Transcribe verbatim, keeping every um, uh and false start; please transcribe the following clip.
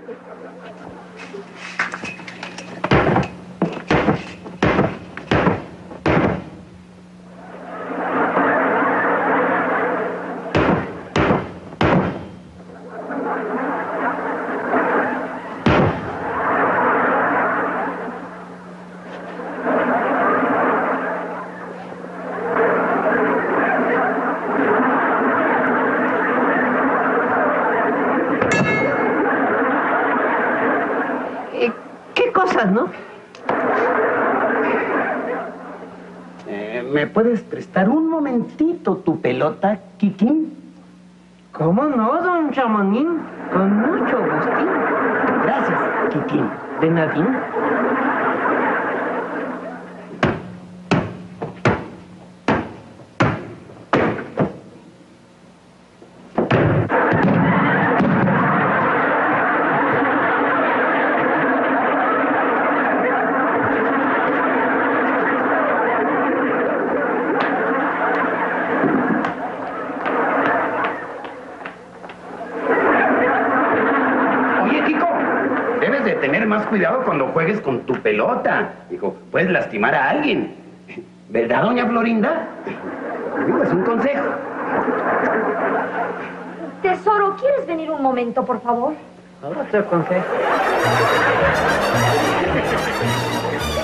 ¿No? Eh, ¿Me puedes prestar un momentito tu pelota, Kikín? ¿Cómo no, don Chamanín? Con mucho gustín. Gracias, Kikín. ¿De nadín? Cuidado cuando juegues con tu pelota. Dijo, puedes lastimar a alguien. ¿Verdad, doña Florinda? Digo, es un consejo. Tesoro, ¿quieres venir un momento, por favor? Otro consejo.